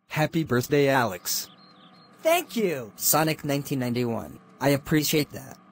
Happy birthday, Alex. Thank you. Sonic 1991. I appreciate that.